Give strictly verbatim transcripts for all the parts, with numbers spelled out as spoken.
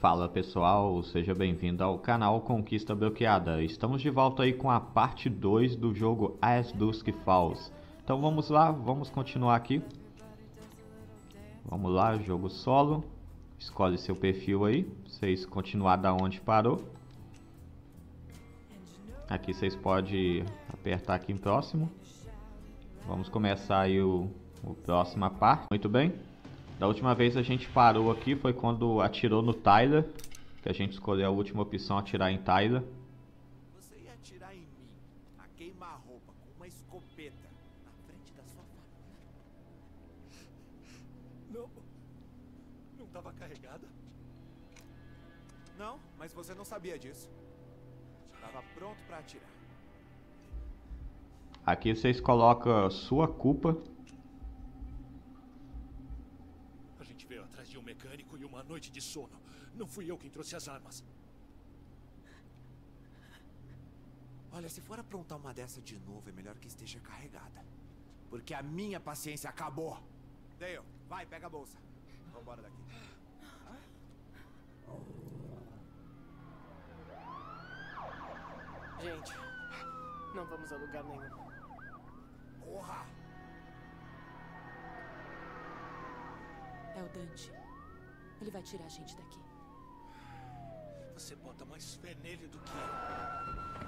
Fala pessoal, seja bem-vindo ao canal Conquista Bloqueada. Estamos de volta aí com a parte dois do jogo As Dusk Falls. Então vamos lá, vamos continuar aqui. Vamos lá, jogo solo. Escolhe seu perfil aí, vocês continuar da onde parou. Aqui vocês podem apertar aqui em próximo. Vamos começar aí o, o próxima parte. Muito bem. Da última vez a gente parou aqui, foi quando atirou no Tyler, que a gente escolheu a última opção, atirar em Tyler. Você ia atirar em mim, a queima-roupa, com uma escopeta, na frente da sua família. Não, não estava carregada? Não, mas você não sabia disso. Estava pronto para atirar. Aqui vocês colocam sua culpa. A gente veio atrás de um mecânico e uma noite de sono. Não fui eu quem trouxe as armas. Olha, se for aprontar uma dessa de novo, é melhor que esteja carregada. Porque a minha paciência acabou. Dale, vai, pega a bolsa. Vambora daqui. Gente, não vamos a lugar nenhum. Porra! É o Dante. Ele vai tirar a gente daqui. Você bota mais fé nele do que eu.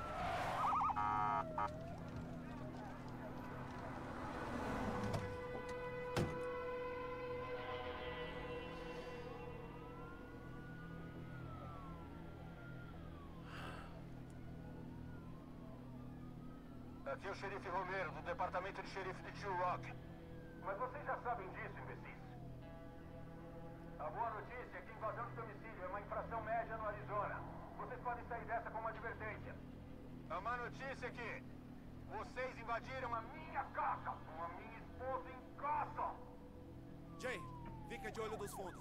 Aqui é o xerife Romero, do departamento de xerife de Two Rock. Mas vocês já sabem disso, imbecis. A boa notícia é que invasão de domicílio é uma infração média no Arizona. Vocês podem sair dessa com uma advertência. A má notícia é que vocês invadiram a minha casa, com a minha esposa em casa. Jay, fica de olho nos fundos.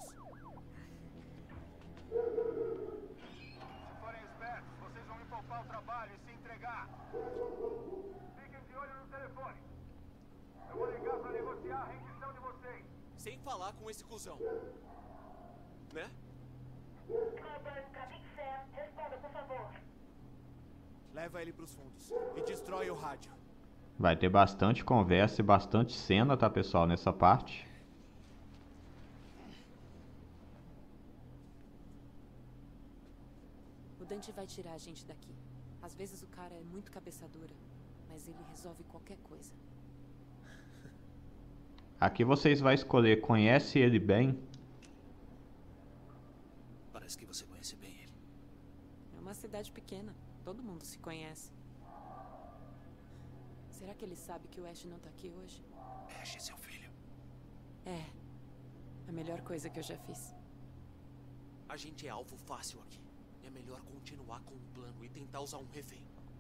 Se forem espertos, vocês vão me poupar o trabalho e se entregar. Fiquem de olho no telefone. Eu vou ligar para negociar a rendição de vocês. Sem falar com esse cuzão. Né? Responda, por favor. Leva ele pros fundos e destrói o rádio. Vai ter bastante conversa e bastante cena, tá pessoal, nessa parte. O Dante vai tirar a gente daqui. Às vezes o cara é muito cabeça dura, mas ele resolve qualquer coisa. Aqui vocês vão escolher, conhece ele bem? Parece que você conhece bem ele. É uma cidade pequena, todo mundo se conhece. Será que ele sabe que o Ash não tá aqui hoje? Ash é seu filho. É, a melhor coisa que eu já fiz. A gente é alvo fácil aqui. É melhor continuar com o plano e tentar usar um refém.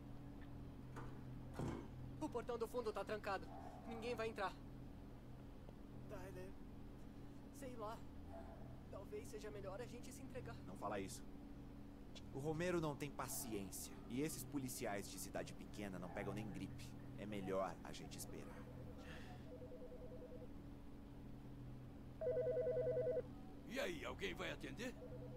O portão do fundo tá trancado. Ninguém vai entrar. Tyler, sei lá. Talvez seja melhor a gente se entregar. Não fala isso. O Romero não tem paciência. E esses policiais de cidade pequena não pegam nem gripe. É melhor a gente esperar. E aí, alguém vai atender?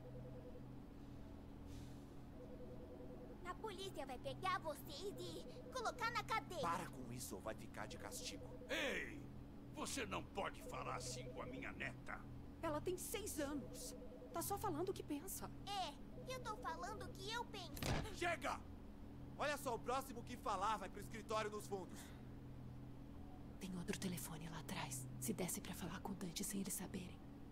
A polícia vai pegar vocês e colocar na cadeia. Para com isso ou vai ficar de castigo. Ei! Você não pode falar assim com a minha neta. Ela tem seis anos. Tá só falando o que pensa. É, eu tô falando o que eu penso. Chega! Olha só, o próximo que falar vai pro escritório nos fundos. Tem outro telefone lá atrás. Se desse pra falar com o Dante sem eles saberem.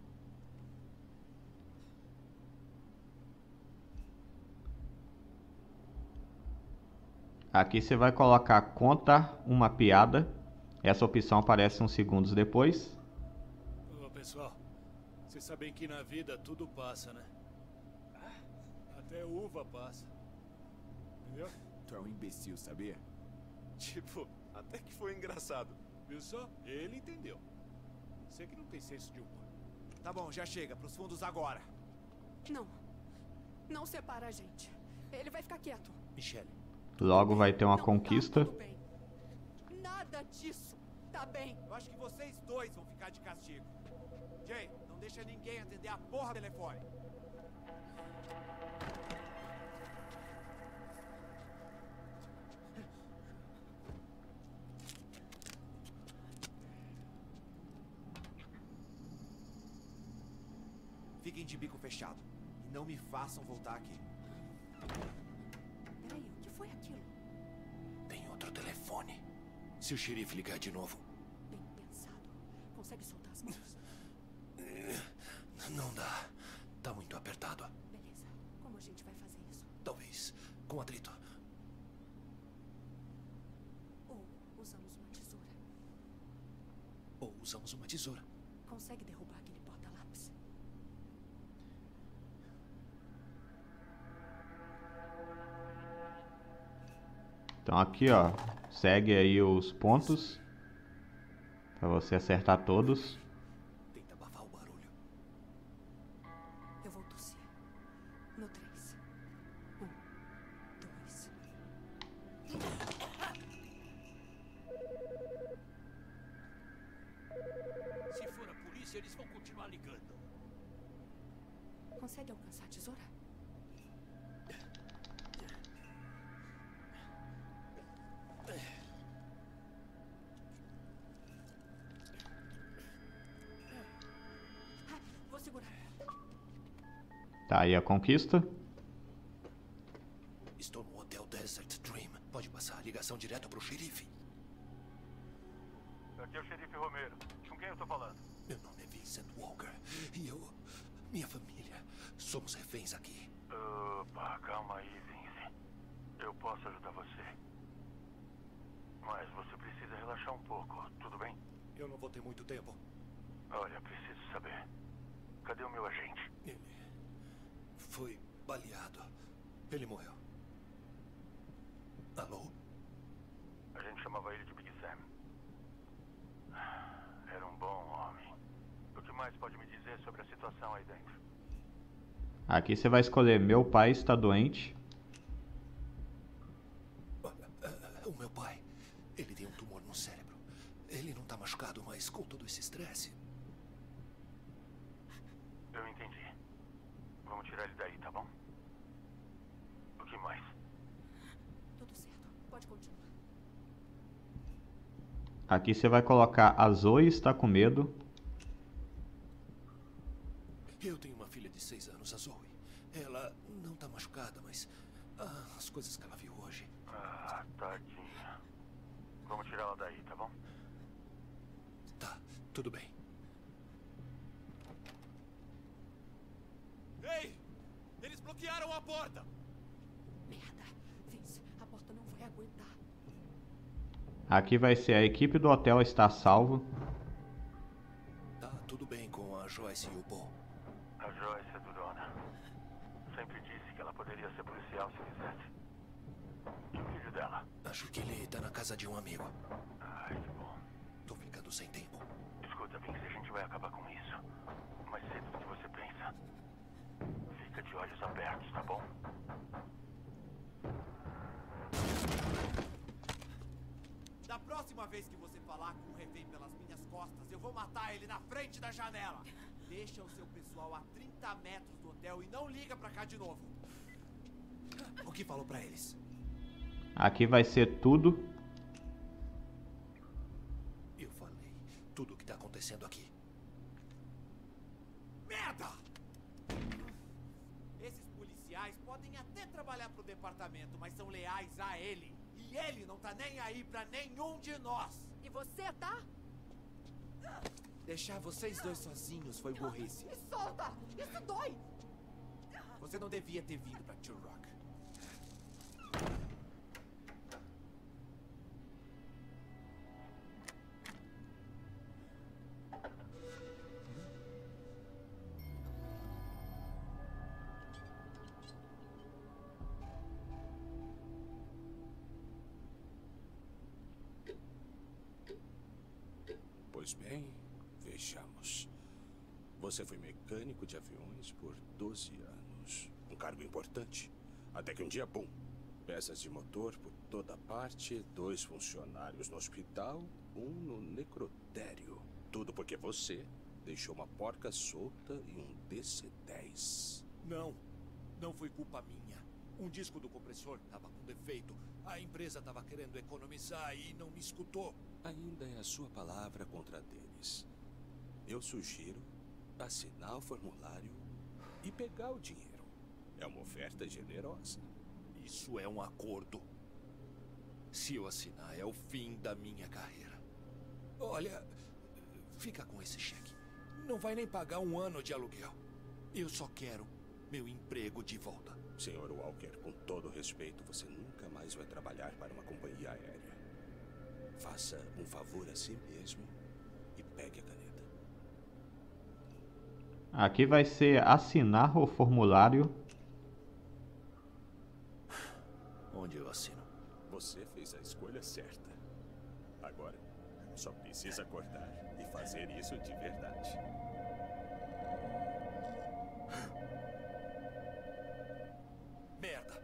Aqui você vai colocar conta uma piada. Essa opção aparece uns segundos depois. Ô, pessoal, vocês sabem que na vida tudo passa, né? Até uva passa. Entendeu? Tu é um imbecil, sabia? Tipo, até que foi engraçado. Viu só? Ele entendeu. Você que não tem senso de humor. Tá bom, já chega. Pros fundos agora. Não. Não separa a gente. Ele vai ficar quieto. Michelle. Logo vai ter uma Não conquista. Tá tudo bem. Nada disso. Tá bem. Eu acho que vocês dois vão ficar de castigo. Jay, não deixa ninguém atender a porra do telefone. Fiquem de bico fechado. E não me façam voltar aqui. Peraí, o que foi aquilo? Tem outro telefone. Se o xerife ligar de novo... Bem pensado. Consegue soltar as mãos? Não dá. Tá muito apertado. Beleza. Como a gente vai fazer isso? Talvez com atrito. Ou usamos uma tesoura. Ou usamos uma tesoura. Consegue derrubar aquele porta-lápis? Então aqui, ó, segue aí os pontos para você acertar todos. Tenta abafar o barulho. Eu vou tossir. No três. Um, dois. Se for a polícia, eles vão continuar ligando. Consegue alcançar a tesoura? Rápido, vou segurar. Tá aí a conquista. Estou no Hotel Desert Dream. Pode passar a ligação direto pro xerife. Aqui é o xerife Romero. Com quem eu tô falando? Meu nome é Vincent Walker. E eu... Minha família... Somos reféns aqui. Opa, calma aí, Vince. Eu posso ajudar você. Mas você precisa relaxar um pouco, tudo bem? Eu não vou ter muito tempo. Olha, preciso saber. Cadê o meu agente? Ele... foi baleado. Ele morreu. Alô? A gente chamava ele de Big Sam. Era um bom homem. O que mais pode me dizer sobre a situação aí dentro? Aqui você vai escolher meu pai está doente. O meu pai, ele tem um tumor no cérebro. Ele não tá machucado, mas com todo esse estresse... Eu entendi. Vamos tirar ele daí, tá bom? O que mais? Tudo certo. Pode continuar. Aqui você vai colocar a Zoe está com medo. Eu tenho uma filha de seis anos, a Zoe. Ela não tá machucada, mas... Ah, as coisas que ela viu hoje... Ah, tadinha. Vamos tirar ela daí, tá bom? Tá, tudo bem. Ei! Eles bloquearam a porta! Merda. Vince, a porta não vai aguentar. Aqui vai ser a equipe do hotel está salvo. Tá tudo bem com a Joyce e o Paul. A Joyce é durona. Sempre disse que ela poderia ser policial se quisesse. E o filho dela? Acho que ele tá na casa de um amigo. Ai, que bom. Tô ficando sem tempo. Escuta, Vince, a gente vai acabar com isso. Mais cedo do que você pensa. Fica de olhos abertos, tá bom? Da próxima vez que você falar com um refém pelas minhas costas, eu vou matar ele na frente da janela. Deixa o seu pessoal a trinta metros do hotel e não liga pra cá de novo. O que falou pra eles? Aqui vai ser tudo. Eu falei tudo o que tá acontecendo aqui. Merda! Esses policiais podem até trabalhar pro departamento, mas são leais a ele. E ele não tá nem aí pra nenhum de nós. E você tá? Deixar vocês dois sozinhos foi burrice. Me solta! Isso dói! Você não devia ter vindo pra Two Rock. Pois bem, vejamos. Você foi mecânico de aviões por doze anos. Um cargo importante. Até que um dia, bum, peças de motor por toda parte, dois funcionários no hospital, um no necrotério. Tudo porque você deixou uma porca solta e um D C dez. Não, não foi culpa minha. Um disco do compressor estava com defeito. A empresa estava querendo economizar e não me escutou. Ainda é a sua palavra contra a deles. Eu sugiro assinar o formulário e pegar o dinheiro. É uma oferta generosa. Isso é um acordo. Se eu assinar, é o fim da minha carreira. Olha, fica com esse cheque. Não vai nem pagar um ano de aluguel. Eu só quero meu emprego de volta. senhor Walker, com todo respeito, você nunca mais vai trabalhar para uma companhia aérea. Faça um favor a si mesmo e pegue a caneta. Aqui vai ser assinar o formulário. Onde eu assino? Você fez a escolha certa. Agora, só precisa acordar e fazer isso de verdade. Merda!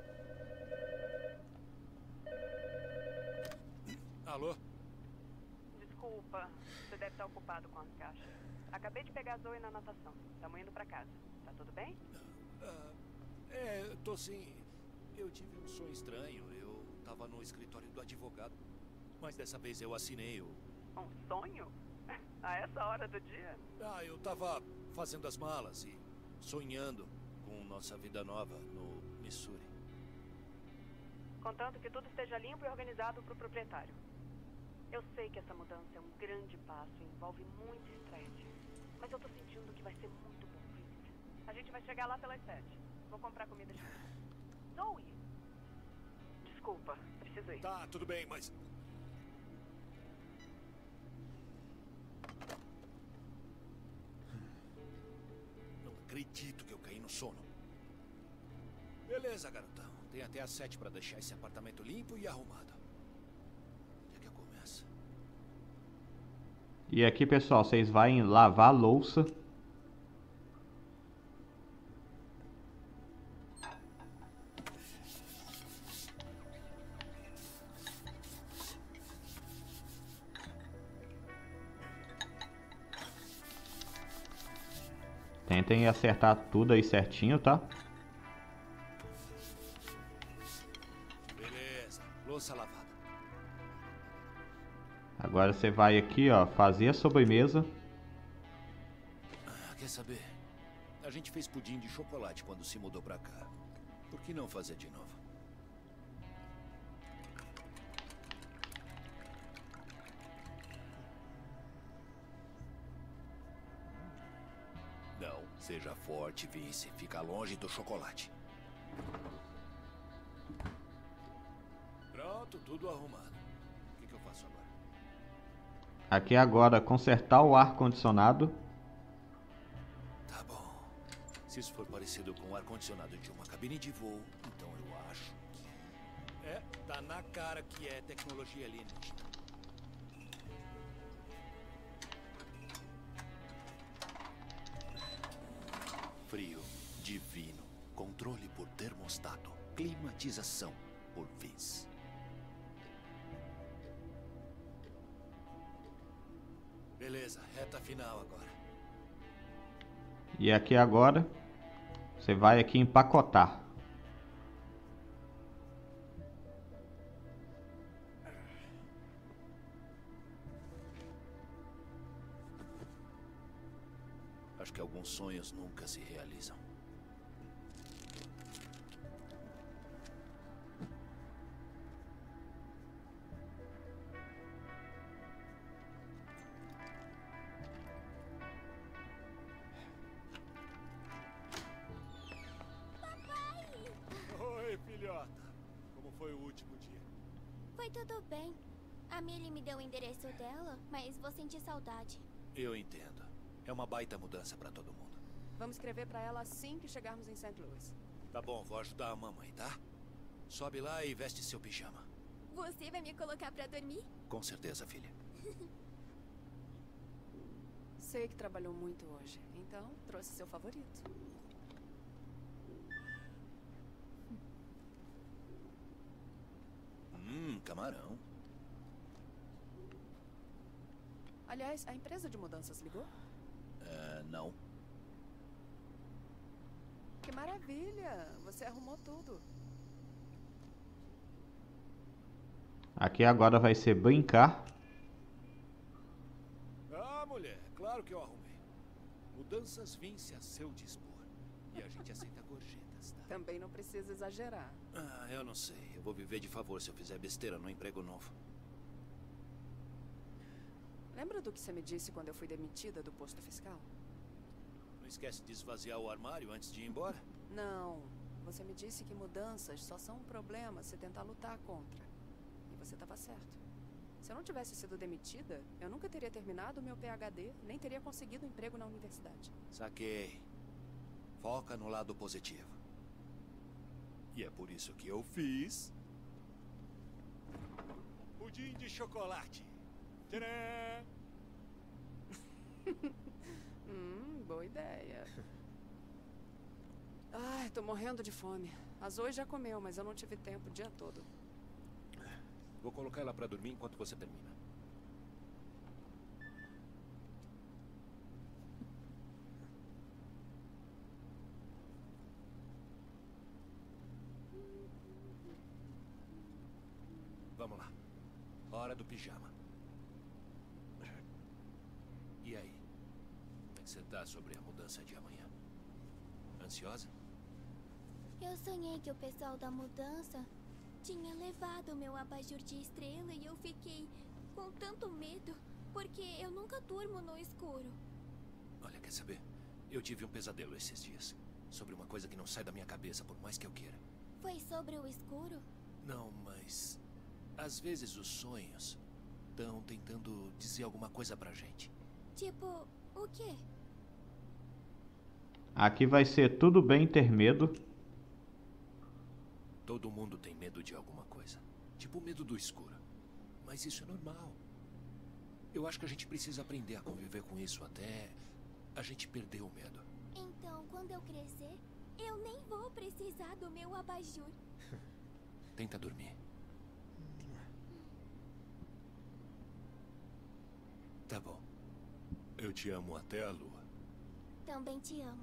Alô? Desculpa, você deve estar ocupado com as caixas. Acabei de pegar a Zoe na natação. Estamos indo pra casa. Tá tudo bem? Uh, é, tô sim. Eu tive um sonho estranho. Eu tava no escritório do advogado. Mas dessa vez eu assinei o... Um sonho? A essa hora do dia? Ah, eu tava fazendo as malas e sonhando com nossa vida nova no Missouri. Contanto que tudo esteja limpo e organizado pro proprietário. Eu sei que essa mudança é um grande passo e envolve muito estresse. Mas eu tô sentindo que vai ser muito bom, Chris. A gente vai chegar lá pelas sete. Vou comprar comida de casa. Zoe! Desculpa, preciso ir. Tá, tudo bem, mas... Não acredito que eu caí no sono. Beleza, garotão. Tem até às sete pra deixar esse apartamento limpo e arrumado. Onde é que eu começo? E aqui, pessoal, vocês vão lavar a louça. Tentem acertar tudo aí certinho, tá? Beleza, louça lavada. Agora você vai aqui, ó, fazer a sobremesa. Ah, quer saber? A gente fez pudim de chocolate quando se mudou pra cá. Por que não fazer de novo? Não, seja forte, Vince. Fica longe do chocolate. Pronto, tudo arrumado. O que, que eu faço agora? Aqui agora, consertar o ar-condicionado. Tá bom. Se isso for parecido com o ar-condicionado de uma cabine de voo, então eu acho que... É, tá na cara que é tecnologia alienígena. Frio, divino, controle por termostato, climatização por Vince. Beleza, reta final agora. E aqui agora, você vai aqui empacotar. Acho que alguns sonhos nunca se realizam. Oi, filhota. Como foi o último dia? Foi tudo bem. A Millie me deu o endereço dela, mas vou sentir saudade. Eu entendo. É uma baita mudança pra todo mundo. Vamos escrever pra ela assim que chegarmos em Saint Louis. Tá bom, vou ajudar a mamãe, tá? Sobe lá e veste seu pijama. Você vai me colocar pra dormir? Com certeza, filha. Sei que trabalhou muito hoje, então trouxe seu favorito. Hum, camarão. Aliás, a empresa de mudanças ligou? É, não. Que maravilha! Você arrumou tudo. Aqui agora vai ser brincar. Ah, mulher, claro que eu arrumei. Mudanças Vince a seu dispor. E a gente aceita gorjetas, tá? Também não precisa exagerar. Ah, eu não sei. Eu vou viver de favor se eu fizer besteira no emprego novo. Lembra do que você me disse quando eu fui demitida do posto fiscal? Não esquece de esvaziar o armário antes de ir embora? Não. Você me disse que mudanças só são um problema se tentar lutar contra. E você estava certo. Se eu não tivesse sido demitida, eu nunca teria terminado o meu P H D, nem teria conseguido um emprego na universidade. Saquei. Foca no lado positivo. E é por isso que eu fiz... Pudim de chocolate. Tcharam! Hum, boa ideia. Ai, tô morrendo de fome. A Zoe já comeu, mas eu não tive tempo o dia todo. Vou colocar ela pra dormir enquanto você termina. Vamos lá. Hora do pijama. E aí? Como é que você tá sobre a mudança de amanhã? Ansiosa? Eu sonhei que o pessoal da mudança tinha levado o meu abajur de estrela e eu fiquei com tanto medo, porque eu nunca durmo no escuro. Olha, quer saber? Eu tive um pesadelo esses dias. Sobre uma coisa que não sai da minha cabeça, por mais que eu queira. Foi sobre o escuro? Não, mas... às vezes os sonhos estão tentando dizer alguma coisa pra gente. Tipo, o quê? Aqui vai ser tudo bem ter medo. Todo mundo tem medo de alguma coisa. Tipo o medo do escuro. Mas isso é normal. Eu acho que a gente precisa aprender a conviver com isso até a gente perder o medo. Então, quando eu crescer, eu nem vou precisar do meu abajur. Tenta dormir. Tá bom. Eu te amo até a lua. Também te amo.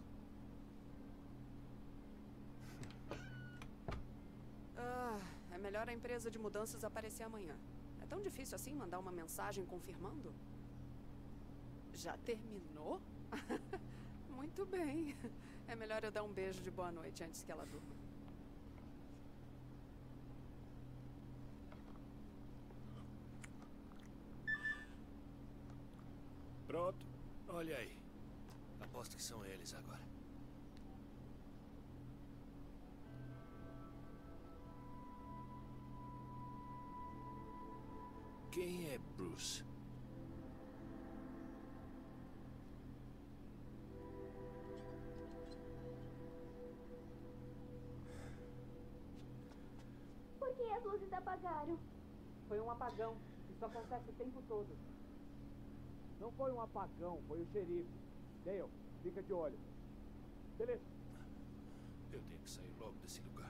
Ah, é melhor a empresa de mudanças aparecer amanhã. É tão difícil assim mandar uma mensagem confirmando? Já terminou? Muito bem. É melhor eu dar um beijo de boa noite antes que ela durma. Pronto. Olha aí. Aposto que são eles agora. Quem é Bruce? Por que as luzes apagaram? Foi um apagão. Isso acontece o tempo todo. Não foi um apagão, foi o xerife. Dale, fica de olho. Beleza. Eu tenho que sair logo desse lugar.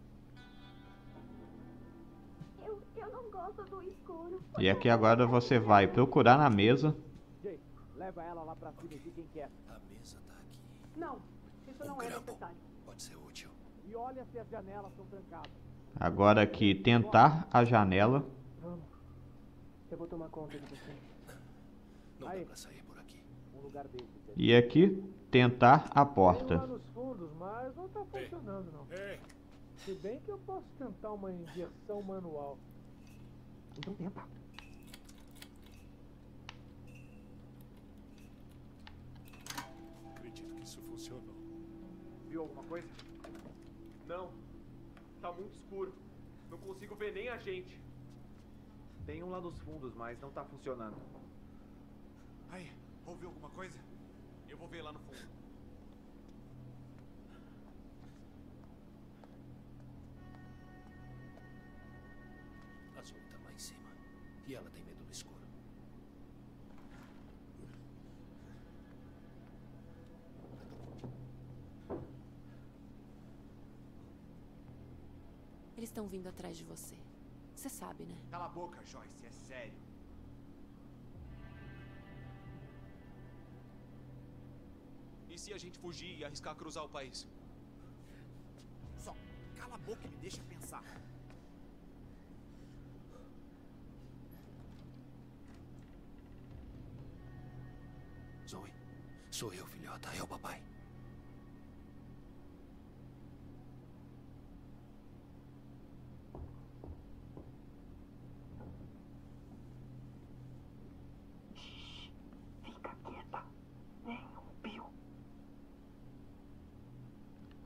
Eu, eu não gosto do escuro. E aqui agora você vai procurar na mesa. Jay, leva ela lá pra cima e fiquem quietos. A mesa tá aqui. Não, isso não é necessário. Pode ser útil. E olha se as janelas estão trancadas. Agora aqui tentar a janela. Vamos. Eu vou tomar conta de você. Não dá pra sair por aqui. Um lugar desse. E aqui tentar a porta. Tem lá nos fundos, mas não tá funcionando não. Ei. Se bem que eu posso tentar uma inversão manual. Então tenta. Acredito que isso funcionou. Viu alguma coisa? Não. Tá muito escuro. Não consigo ver nem a gente. Tem um lá nos fundos, mas não tá funcionando. Aí, ouviu alguma coisa? Eu vou ver lá no fundo. A Zoe tá lá em cima. E ela tem medo do escuro. Eles estão vindo atrás de você. Você sabe, né? Cala a boca, Joyce. É sério. E se a gente fugir e arriscar cruzar o país? Só cala a boca e me deixa pensar. Zoe, sou eu, filhota. É o papai.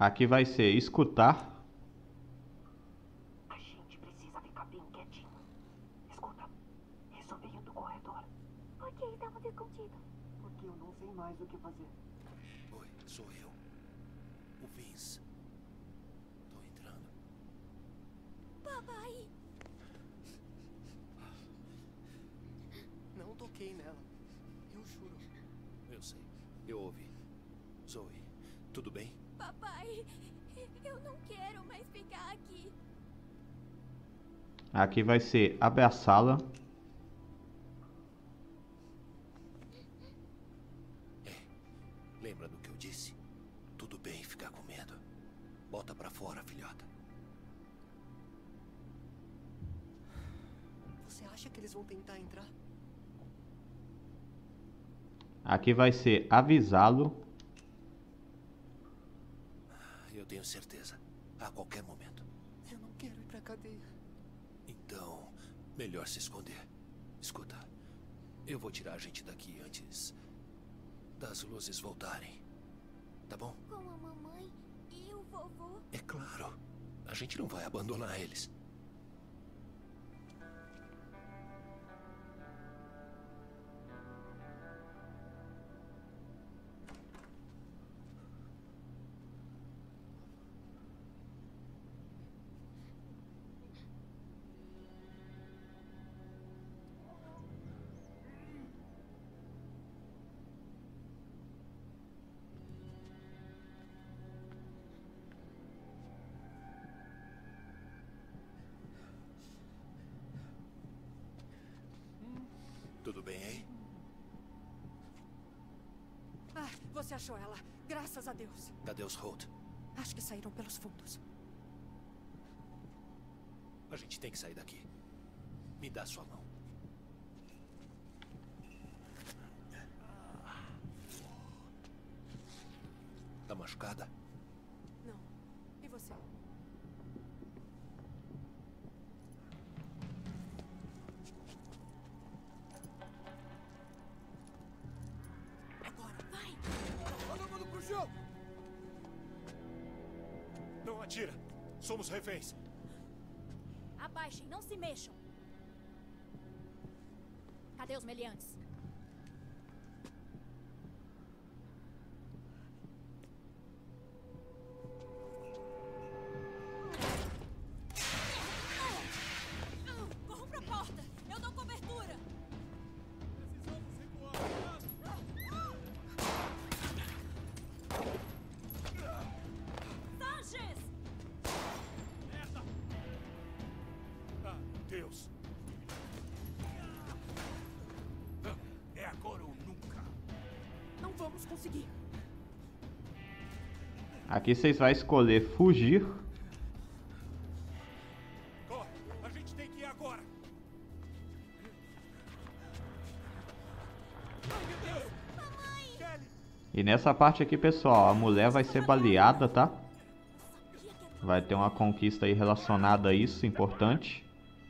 Aqui vai ser escutar. A gente precisa ficar bem quietinho. Escuta, isso veio do corredor. Por que estamos escondidos? Porque eu não sei mais o que fazer. Oi, sou eu. O Vince. Tô entrando. Papai! Não toquei nela. Eu juro. Eu sei. Eu ouvi. Zoe, tudo bem? Papai, eu não quero mais ficar aqui. Aqui vai ser abraçá-la. Lembra do que eu disse? Tudo bem ficar com medo. Bota pra fora, filhota. Você acha que eles vão tentar entrar? Aqui vai ser avisá-lo. Eu tenho certeza. A qualquer momento. Eu não quero ir pra cadeia. Então, melhor se esconder. Escuta, eu vou tirar a gente daqui antes das luzes voltarem. Tá bom? Com a mamãe e o vovô? É claro. A gente não vai abandonar eles. Tudo bem aí? Ah, você achou ela. Graças a Deus. Cadê os Holt? Acho que saíram pelos fundos. A gente tem que sair daqui. Me dá sua mão. Tá machucada? Não. E você? Agora, vai! Todo mundo pro chão! Não atira. Somos reféns. Abaixem, não se mexam. Cadê os meliantes? Corram pra porta! Eu dou cobertura! Sanchez! Ah, Deus. É agora ou nunca. Não vamos conseguir. Aqui vocês vão escolher fugir. Corre! A gente tem que ir agora! Ai, meu Deus! Mamãe! Kelly! E nessa parte aqui, pessoal, a mulher vai ser baleada, tá? Vai ter uma conquista aí relacionada a isso, importante.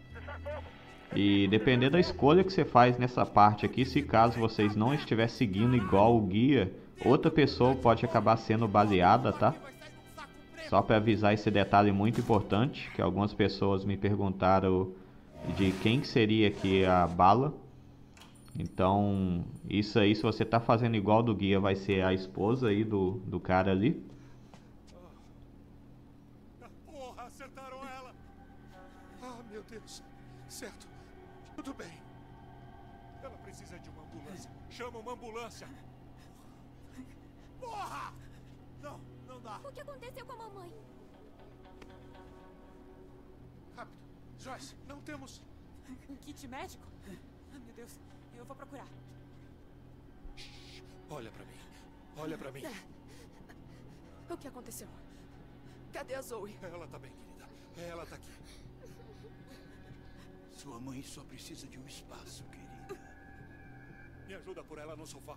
E dependendo da escolha que você faz nessa parte aqui, se caso vocês não estiver seguindo igual o guia, outra pessoa pode acabar sendo baleada, tá? Só para avisar esse detalhe muito importante, que algumas pessoas me perguntaram de quem que seria aqui a bala. Então, isso aí, se você tá fazendo igual do guia, vai ser a esposa aí do, do cara ali. Porra, acertaram ela! Ah, meu Deus. Certo. Tudo bem. Ela precisa de uma ambulância. Chama uma ambulância. Porra! Não, não dá. O que aconteceu com a mamãe? Rápido. Joyce, não temos... Um kit médico? Ah, meu Deus. Eu vou procurar. Shhh, olha pra mim. Olha pra mim. O que aconteceu? Cadê a Zoe? Ela tá bem, querida. Ela tá aqui. Sua mãe só precisa de um espaço, querida. Me ajuda por ela no sofá.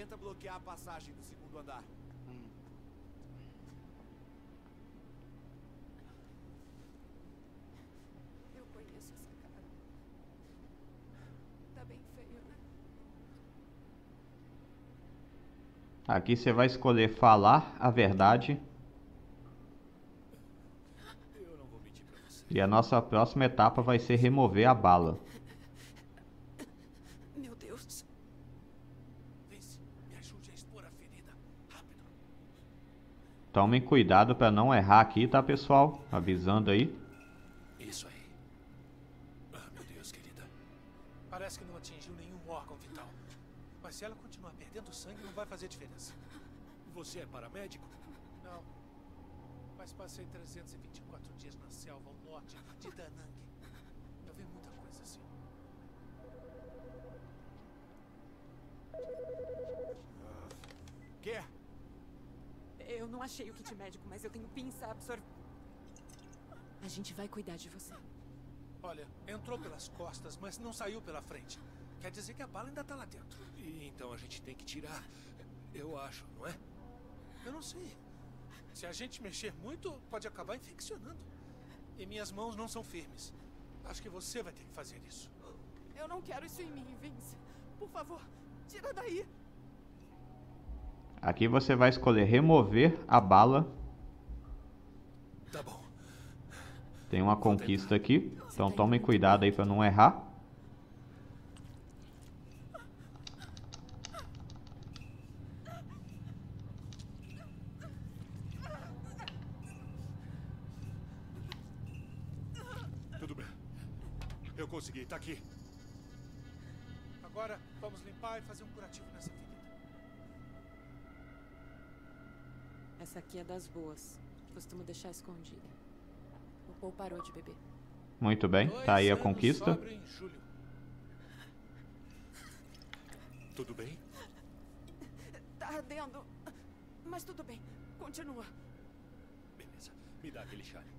Tenta bloquear a passagem do segundo andar. Hum. Eu conheço essa cara. Tá bem feio, né? Aqui você vai escolher falar a verdade. Eu não vou mentir pra você. E a nossa próxima etapa vai ser remover a bala. Meu Deus. Vince, me ajude a expor a ferida. Rápido. Tomem cuidado para não errar aqui, tá, pessoal? Avisando aí. Isso aí. Ah, meu Deus, querida. Parece que não atingiu nenhum órgão vital. Mas se ela continuar perdendo sangue, não vai fazer diferença. Você é paramédico? Não. Mas passei trezentos e vinte e quatro dias na selva ao norte de Da Nang. Eu vi muita coisa assim. Quê? Eu não achei o kit médico, mas eu tenho pinça absor... A gente vai cuidar de você. Olha, entrou pelas costas, mas não saiu pela frente. Quer dizer que a bala ainda tá lá dentro. E então a gente tem que tirar. Eu acho, não é? Eu não sei. Se a gente mexer muito, pode acabar infeccionando. E minhas mãos não são firmes. Acho que você vai ter que fazer isso. Eu não quero isso em mim, Vince. Por favor, tira daí. Aqui você vai escolher remover a bala. Tá bom. Tem uma conquista aqui, então tomem cuidado aí para não errar. Tudo bem. Eu consegui, tá aqui. Agora, vamos limpar e fazer um curativo nessa ferida. Essa aqui é das boas. Costumo deixar escondida. O Paul parou de beber. Muito bem, tá aí a conquista. Em julho. Tudo bem? Tá ardendo. Mas tudo bem. Continua. Beleza. Me dá aquele chale.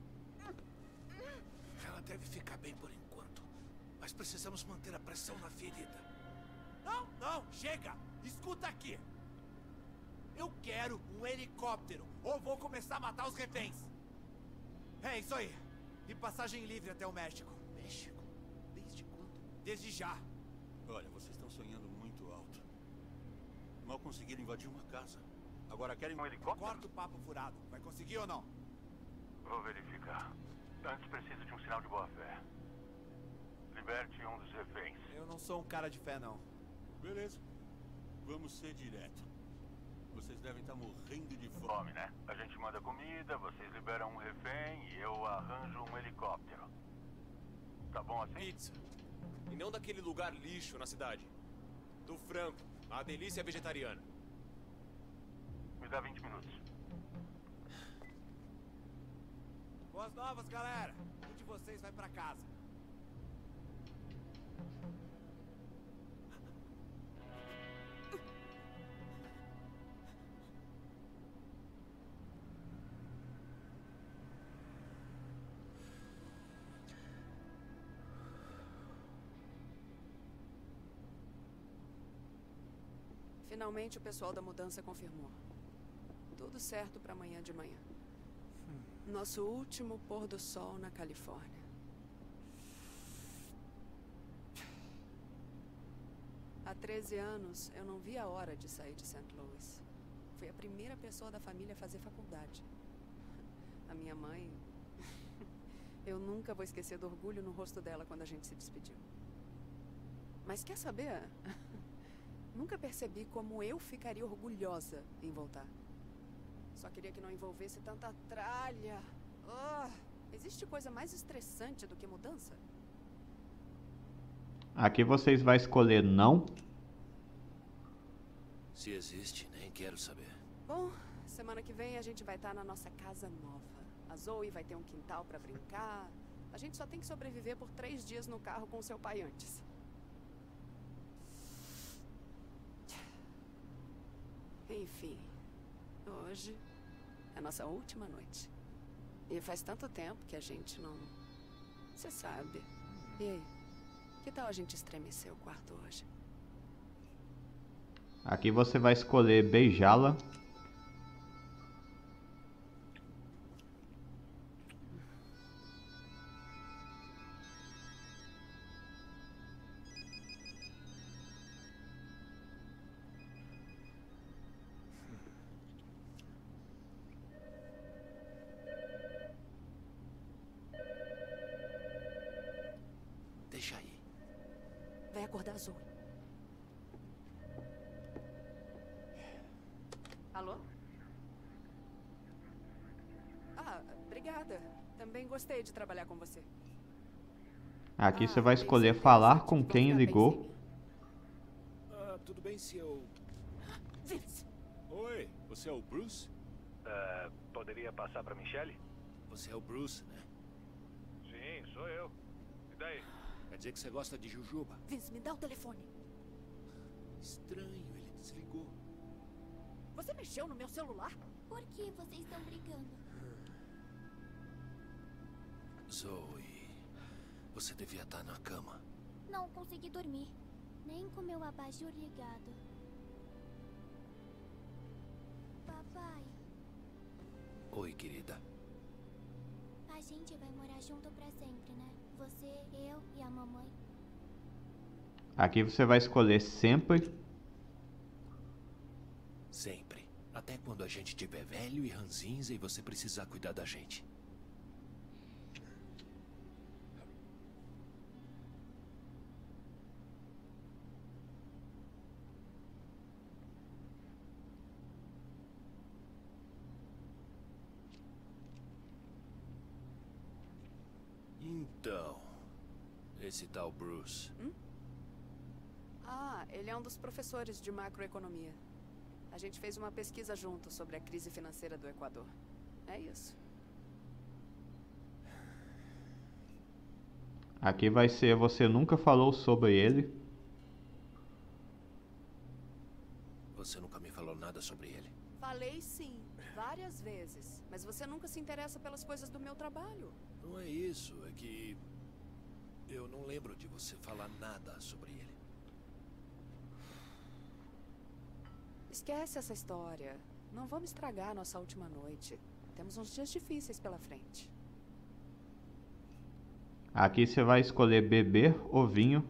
Ela deve ficar bem por enquanto. Mas precisamos manter a pressão na ferida. Não, não, chega! Escuta aqui! Eu quero um helicóptero, ou vou começar a matar os reféns. É isso aí. E passagem livre até o México. México? Desde quando? Desde já. Olha, vocês estão sonhando muito alto. Mal conseguiram invadir uma casa. Agora querem um helicóptero? Corta o papo furado. Vai conseguir ou não? Vou verificar. Antes preciso de um sinal de boa-fé. Liberte um dos reféns. Eu não sou um cara de fé, não. Beleza. Vamos ser direto. Vocês devem estar morrendo de fome. Fome, né? A gente manda comida, vocês liberam um refém e eu arranjo um helicóptero. Tá bom assim? Pizza. E não daquele lugar lixo na cidade. Do frango, a delícia vegetariana. Me dá vinte minutos. Boas novas, galera. Um de vocês vai pra casa. Finalmente o pessoal da mudança confirmou. Tudo certo para amanhã de manhã. Nosso último pôr do sol na Califórnia. Há treze anos, eu não vi a hora de sair de Saint Louis. Fui a primeira pessoa da família a fazer faculdade. A minha mãe... Eu nunca vou esquecer do orgulho no rosto dela quando a gente se despediu. Mas quer saber? Nunca percebi como eu ficaria orgulhosa em voltar. Só queria que não envolvesse tanta tralha. Oh, existe coisa mais estressante do que mudança? Aqui vocês vão escolher não. Se existe, nem quero saber. Bom, semana que vem a gente vai estar na nossa casa nova. A Zoe vai ter um quintal pra brincar. A gente só tem que sobreviver por três dias no carro com seu pai antes. Enfim, hoje é a nossa última noite. E faz tanto tempo que a gente não... Você sabe. E aí? Que tal a gente estremecer o quarto hoje? Aqui você vai escolher beijá-la. Deixa aí. Vai acordar a Zoe. Alô? Ah, obrigada. Também gostei de trabalhar com você. Aqui você vai escolher falar com quem ligou. Ah, tudo bem se eu... Vince! Oi, você é o Bruce? Uh, poderia passar pra Michelle? Você é o Bruce, né? Sim, sou eu. E daí? Quer dizer que você gosta de jujuba? Vince, me dá o telefone. Estranho, ele desligou. Você mexeu no meu celular? Por que vocês estão brigando? Zoe, você devia estar na cama. Não consegui dormir. Nem com meu abajur ligado. Papai, Oi, querida. a gente vai morar junto pra sempre, né? Você, eu e a mamãe. Aqui você vai escolher sempre. Sempre. Até quando a gente tiver velho e ranzinza e você precisar cuidar da gente. Então, esse tal Bruce. Hum? Ah, ele é um dos professores de macroeconomia. A gente fez uma pesquisa junto sobre a crise financeira do Equador. É isso. Aqui vai ser você nunca falou sobre ele. Você nunca me falou nada sobre ele. Falei sim, várias vezes. Mas você nunca se interessa pelas coisas do meu trabalho. Não é isso, é que eu não lembro de você falar nada sobre ele. Esquece essa história. Não vamos estragar nossa última noite. Temos uns dias difíceis pela frente. Aqui você vai escolher beber ou vinho.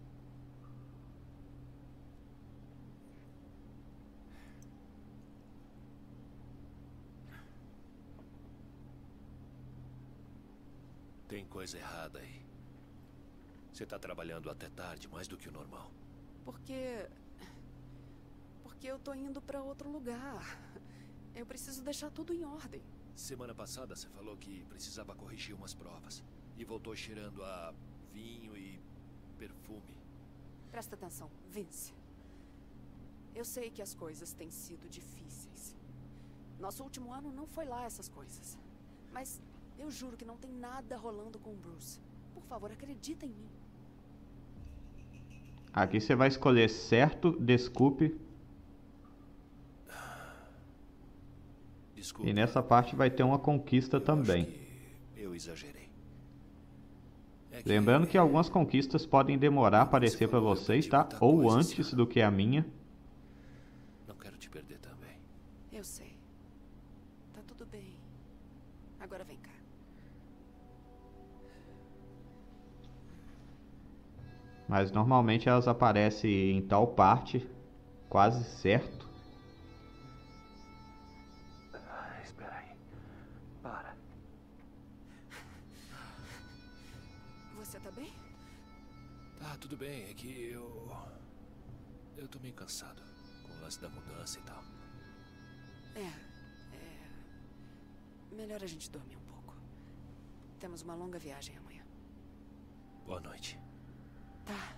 Tem coisa errada aí. Você tá trabalhando até tarde, mais do que o normal. Porque... Porque eu tô indo pra outro lugar. Eu preciso deixar tudo em ordem. Semana passada você falou que precisava corrigir umas provas. E voltou cheirando a vinho e perfume. Presta atenção, Vince. Eu sei que as coisas têm sido difíceis. Nosso último ano não foi lá essas coisas. Mas eu juro que não tem nada rolando com o Bruce. Por favor, acredita em mim. Aqui você vai escolher certo, desculpe. Desculpe. E nessa parte vai ter uma conquista também. Eu exagerei. É que... Lembrando que algumas conquistas podem demorar a aparecer para vocês, tá? Ou antes do que a minha. Não quero te perder também. Eu sei. Tá tudo bem. Agora vem cá. Mas normalmente elas aparecem em tal parte, quase certo. Ah, espera aí. Para. Você tá bem? Tá, tudo bem. É que eu... Eu tô meio cansado com o lance da mudança e tal. É, é... Melhor a gente dormir um pouco. Temos uma longa viagem amanhã. Boa noite. Tá.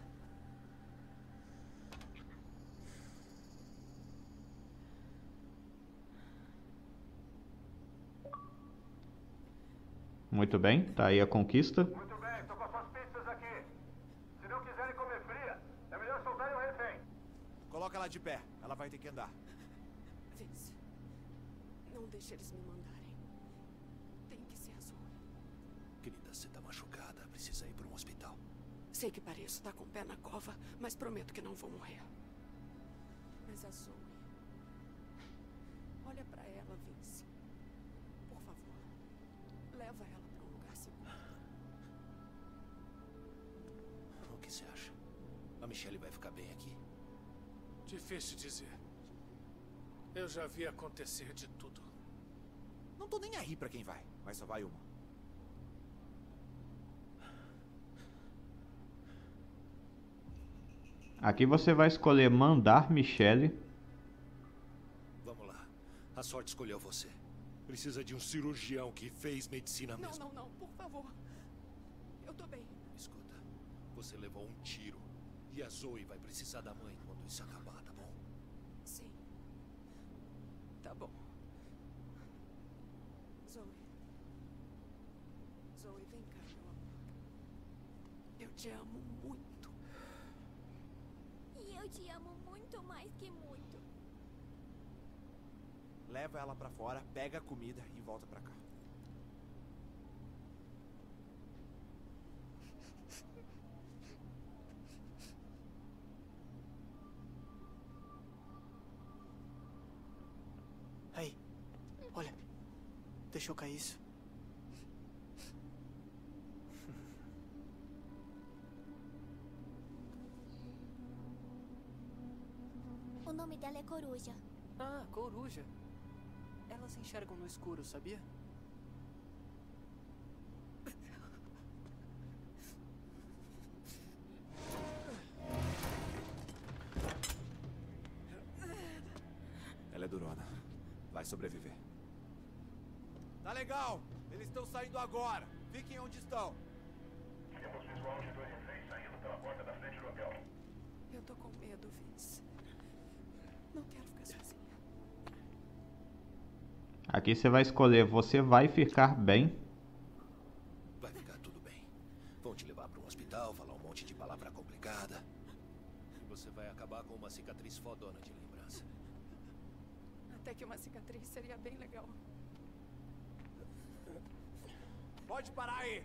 Muito bem, tá aí a conquista. Muito bem, tô com as suas pizzas aqui. Se não quiserem comer fria, é melhor soltarem o refém. Coloca ela de pé, ela vai ter que andar. Vince, não deixe eles me mandarem. Tem que ser azul. Querida, você tá machucada. Precisa ir para um hospital. Sei que pareço estar com o pé na cova, mas prometo que não vou morrer. Mas a Zoe... Olha pra ela, Vince. Por favor, leva ela pra um lugar seguro. O que você acha? A Michelle vai ficar bem aqui? Difícil dizer. Eu já vi acontecer de tudo. Não tô nem aí pra quem vai, mas só vai uma. Aqui você vai escolher mandar Michelle. Vamos lá. A sorte escolheu você. Precisa de um cirurgião que fez medicina Não, mesmo. não, não, por favor. Eu tô bem. Escuta, você levou um tiro. E a Zoe vai precisar da mãe quando isso acabar, tá bom? Sim. Tá bom. Zoe. Zoe, vem cá, meu amor. Eu te amo muito. E eu te amo muito mais que muito. Leva ela pra fora, pega a comida e volta pra cá. Aí, olha. Deixa eu cair isso. O nome dela é Coruja. Ah, coruja. Elas se enxergam no escuro, sabia? Ela é durona. Vai sobreviver. Tá legal. Eles estão saindo agora. Fiquem onde estão. Temos visual de dois reféns saindo pela porta da frente do hotel. Eu tô com medo, Vince. Não quero ficar sozinha. Aqui você vai escolher, você vai ficar bem. Vai ficar tudo bem. Vão te levar para um hospital, falar um monte de palavra complicada. E você vai acabar com uma cicatriz fodona de lembrança. Até que uma cicatriz seria bem legal. Pode parar aí.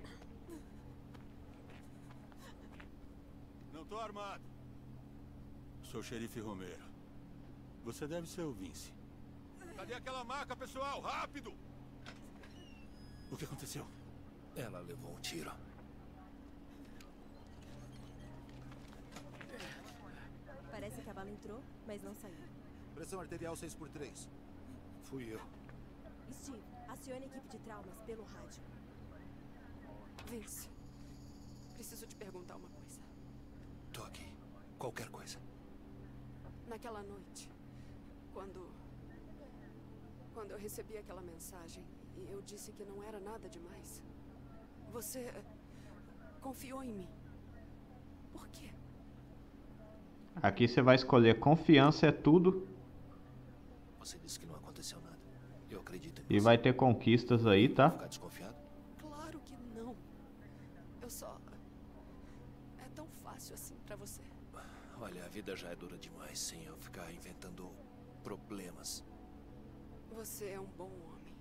Não tô armado. Sou o xerife Romero. Você deve ser o Vince. Cadê aquela maca, pessoal? Rápido! O que aconteceu? Ela levou um tiro. Parece que a bala entrou, mas não saiu. Pressão arterial seis por três. Fui eu. Steve, acione a equipe de traumas pelo rádio. Vince, preciso te perguntar uma coisa. Tô aqui. Qualquer coisa. Naquela noite, quando... Quando eu recebi aquela mensagem e eu disse que não era nada demais, você confiou em mim. Por quê? Aqui você vai escolher confiança é tudo. Você disse que não aconteceu nada. Eu acredito em E você. vai ter conquistas aí, tá? Ficar desconfiado? Claro que não. Eu só... É tão fácil assim pra você. Olha, a vida já é dura demais sem eu ficar inventando problemas. Você é um bom homem.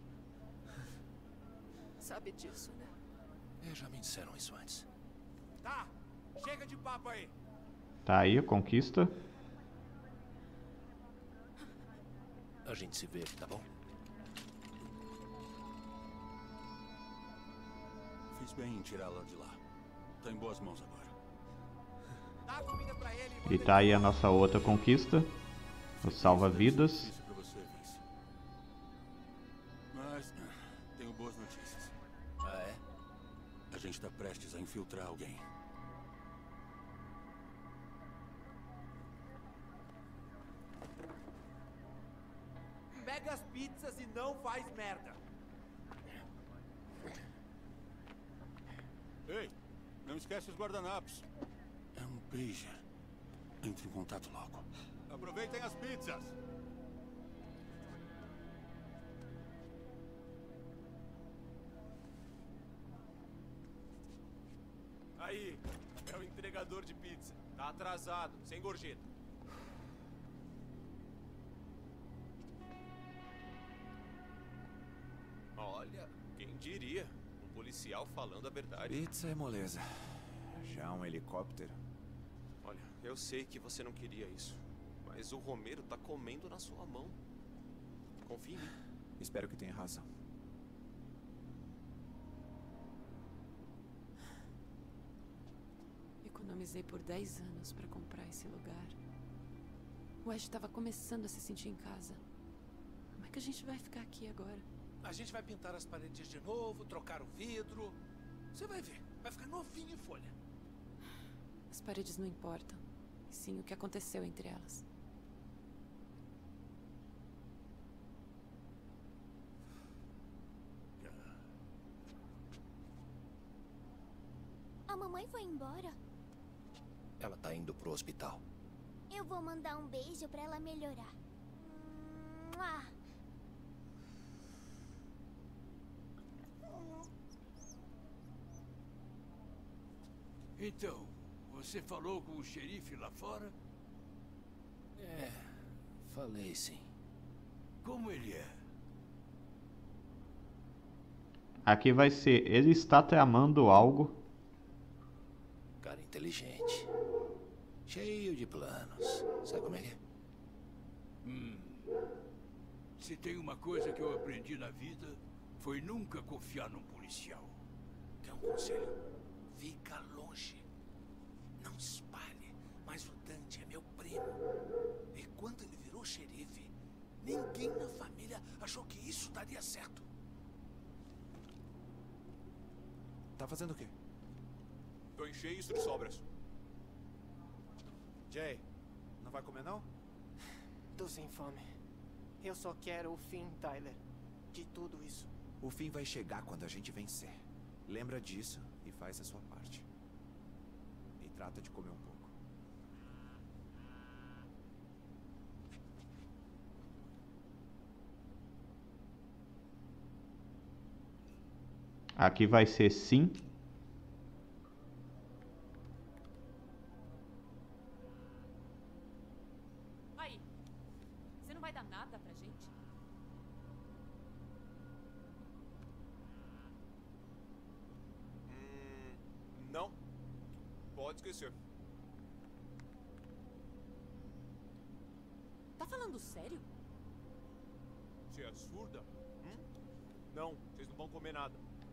Sabe disso, né? É, já me disseram isso antes. Tá, chega de papo aí. Tá aí a conquista. A gente se vê, tá bom? Fiz bem em tirá-la de lá. Tá em boas mãos agora. Dá a comida pra ele e E tá aí a nossa outra conquista. O salva-vidas. Isso pra você, Vince. Mas tenho boas notícias. Ah, é? A gente tá prestes a infiltrar alguém. Pega as pizzas e não faz merda. Ei, não esquece os guardanapos. É um pager. Entre em contato logo. Aproveitem as pizzas. Aí, é o entregador de pizza. Tá atrasado, sem gorjeta. Olha, quem diria? Um policial falando a verdade. Pizza é moleza. Já um helicóptero. Olha, eu sei que você não queria isso, Mas o Romero tá comendo na sua mão. Confia em mim. Espero que tenha razão. Economizei por dez anos pra comprar esse lugar. O Ash estava começando a se sentir em casa. Como é que a gente vai ficar aqui agora? A gente vai pintar as paredes de novo, trocar o vidro. Você vai ver, vai ficar novinho em folha. As paredes não importam. E sim o que aconteceu entre elas. A mamãe foi embora. Ela tá indo pro hospital. Eu vou mandar um beijo pra ela melhorar. Mua. Então, você falou com o xerife lá fora? É, falei sim. Como ele é? Aqui vai ser, ele está tramando algo. Cara inteligente. Cheio de planos. Sabe como é que é? Hum. Se tem uma coisa que eu aprendi na vida, foi nunca confiar num policial. Quer um conselho? Fica longe. Não espalhe. Mas o Dante é meu primo. E quando ele virou xerife, ninguém na família achou que isso daria certo. Tá fazendo o quê? Tô enchei isso de sobras. Jay, não vai comer não? Tô sem fome. Eu só quero o fim, Tyler. De tudo isso. O fim vai chegar quando a gente vencer. Lembra disso e faz a sua parte. E trata de comer um pouco. Aqui vai ser sim. Aí, você não vai dar nada pra gente? Hum, não. Pode esquecer. Tá falando sério? Você é surda? Hum? Não, vocês não vão comer nada.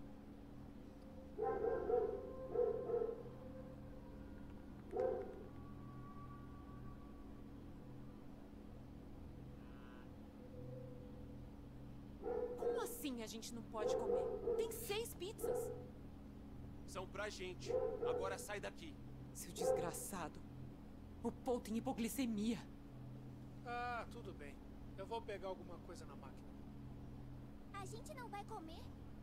Como assim a gente não pode comer? Tem seis pizzas. São pra gente. Agora sai daqui. Seu desgraçado. O Paul tem hipoglicemia. Ah, tudo bem. Eu vou pegar alguma coisa na máquina. A gente não vai comer?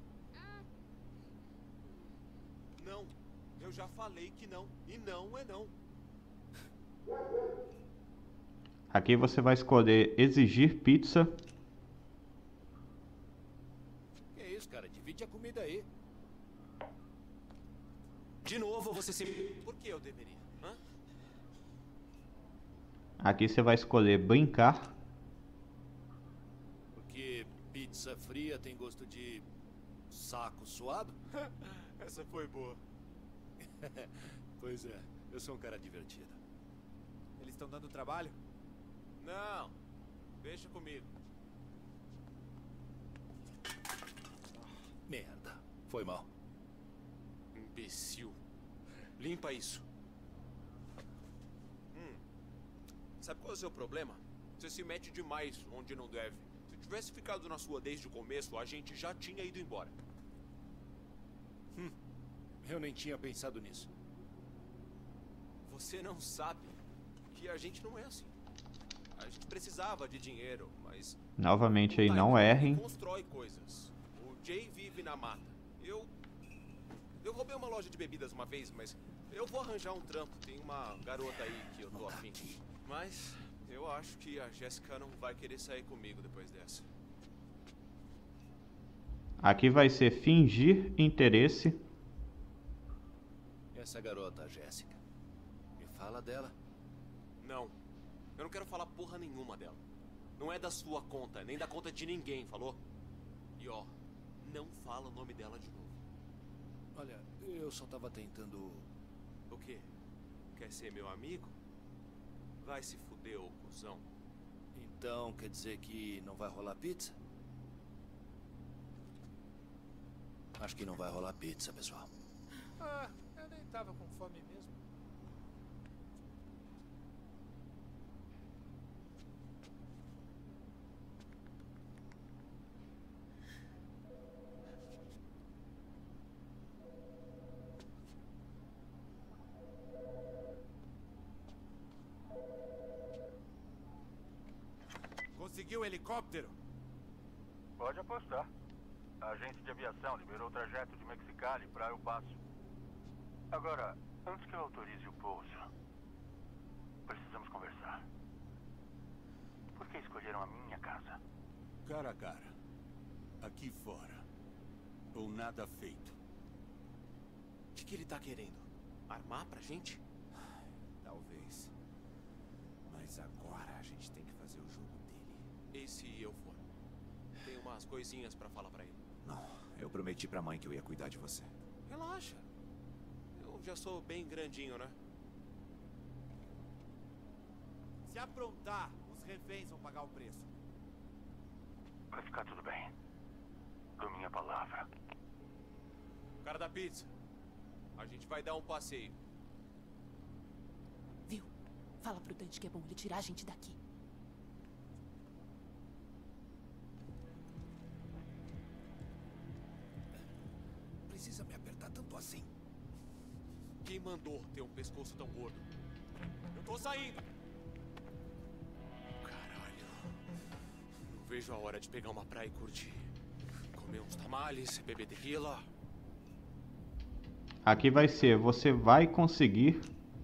Não. Eu já falei que não. E não é não. Aqui você vai escolher exigir pizza. Que isso, cara? Divide a comida aí. De novo você se... Por que eu deveria? Hã? Aqui você vai escolher brincar. Porque pizza fria tem gosto de saco suado? Essa foi boa. Pois é, eu sou um cara divertido. Eles estão dando trabalho? Não. Deixa comigo. Merda. Foi mal. Imbecil. Limpa isso. Hum. Sabe qual é o seu problema? Você se mete demais onde não deve. Se tivesse ficado na sua desde o começo, a gente já tinha ido embora. Hum. Eu nem tinha pensado nisso. Você não sabe que a gente não é assim. A gente precisava de dinheiro, mas... Novamente aí, não errem. Constrói coisas. O Jay vive na mata. Eu... Eu roubei uma loja de bebidas uma vez, mas eu vou arranjar um trampo. Tem uma garota aí que eu tô afim. Mas eu acho que a Jéssica não vai querer sair comigo depois dessa. Aqui vai ser fingir interesse. Essa garota, a Jéssica. Me fala dela. Não. Eu não quero falar porra nenhuma dela. Não é da sua conta, nem da conta de ninguém, falou? E ó, não fala o nome dela de novo. Olha, eu só tava tentando... O quê? Quer ser meu amigo? Vai se fuder, ô cuzão. Então quer dizer que não vai rolar pizza? Acho que não vai rolar pizza, pessoal. Ah, eu nem tava com fome mesmo. Conseguiu o helicóptero? Pode apostar. A agência de aviação liberou o trajeto de Mexicali para El Paso. Agora, antes que eu autorize o pouso, precisamos conversar. Por que escolheram a minha casa? Cara a cara. Aqui fora. Ou nada feito. O que, que ele tá querendo? Armar pra gente? Talvez. Mas agora a gente tem que fazer o jogo dele. E se eu for? Tem umas coisinhas pra falar pra ele. Não, eu prometi pra mãe que eu ia cuidar de você. Relaxa. Eu já sou bem grandinho, né? Se aprontar, os reféns vão pagar o preço. Vai ficar tudo bem. Dou minha palavra. Cara da pizza. A gente vai dar um passeio. Viu? Fala pro Dante que é bom ele tirar a gente daqui. Precisa me apertar tanto assim? Quem mandou ter um pescoço tão gordo? Eu tô saindo! Caralho. Não vejo a hora de pegar uma praia e curtir. Comer uns tamales, beber tequila. Aqui vai ser, você vai conseguir.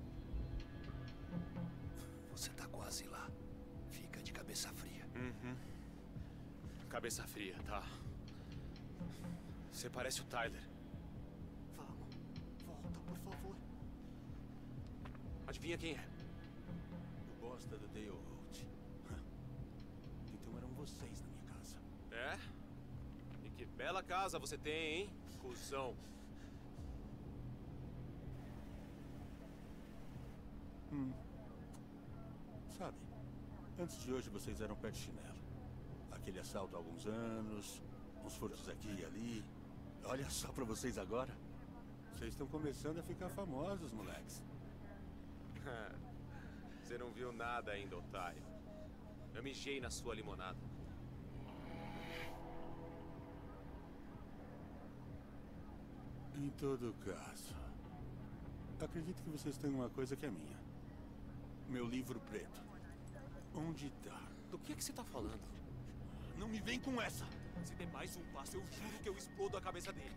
Você tá quase lá. Fica de cabeça fria. Uhum. Cabeça fria, tá? Você parece o Tyler. Vamos, volta, por favor. Adivinha quem é? Gosta do Dale Holt. Então eram vocês na minha casa. É? E que bela casa você tem, hein? Cusão. Hum. Sabe, antes de hoje vocês eram pé de chinelo. Aquele assalto há alguns anos, uns furtos aqui e ali. Olha só pra vocês agora. Vocês estão começando a ficar famosos, moleques. Você não viu nada ainda, otário. Eu mijei na sua limonada. Em todo caso, acredito que vocês têm uma coisa que é minha. Meu livro preto. Onde tá? Do que é que você tá falando? Não me vem com essa! Se der mais um passo, eu juro que eu explodo a cabeça dele.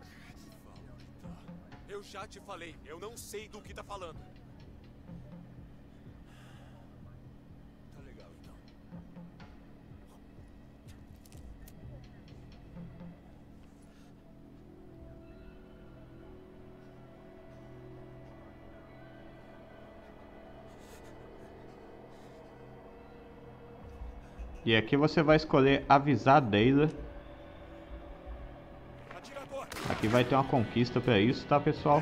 Eu já te falei, eu não sei do que tá falando. Tá legal, então. E aqui você vai escolher avisar a Dayla. Aqui vai ter uma conquista pra isso, tá, pessoal?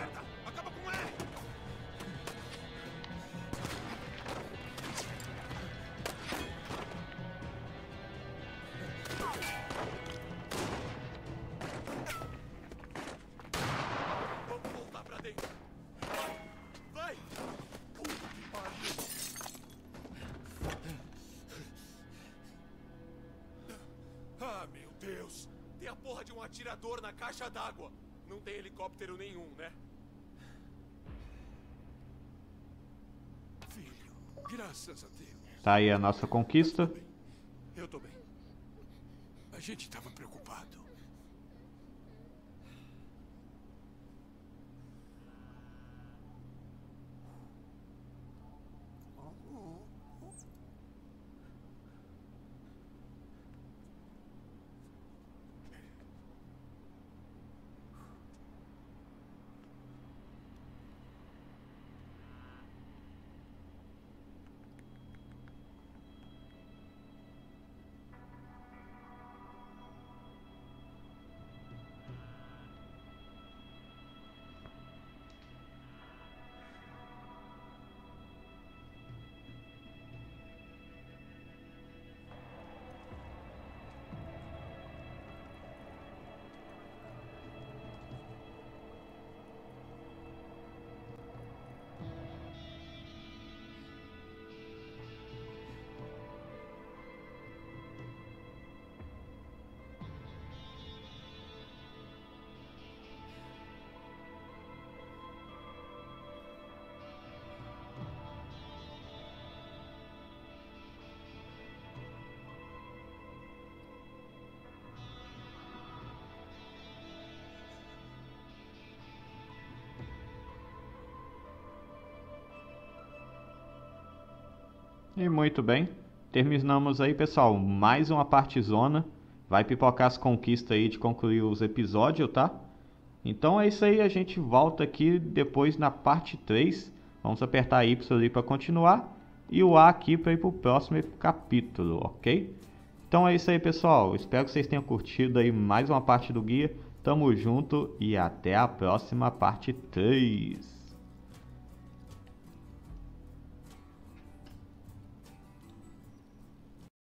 Vamos voltar pra dentro. Vai! Ah, meu Deus! Tem a porra de um atirador na caixa d'água. Não tem helicóptero nenhum, né? Filho, graças a Deus. Tá aí a nossa conquista. Eu tô bem. A gente tava preocupado. E muito bem, terminamos aí, pessoal, mais uma partezona. Vai pipocar as conquistas aí de concluir os episódios, tá? Então é isso aí, a gente volta aqui depois na parte três. Vamos apertar Y ali para continuar e o A aqui para ir para o próximo capítulo, ok? Então é isso aí, pessoal. Espero que vocês tenham curtido aí mais uma parte do guia. Tamo junto e até a próxima parte três.